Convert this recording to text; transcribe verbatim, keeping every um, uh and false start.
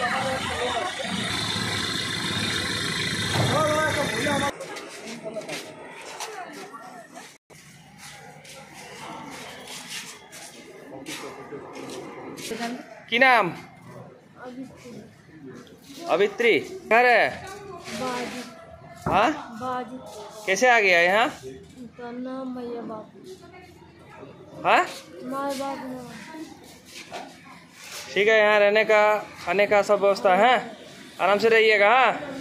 की नाम? अभित्री। घर है? हाँ, कैसे आ गया यहाँ? हाँ, ठीक है। यहाँ रहने का खाने का सब व्यवस्था है, आराम से रहिएगा। हाँ।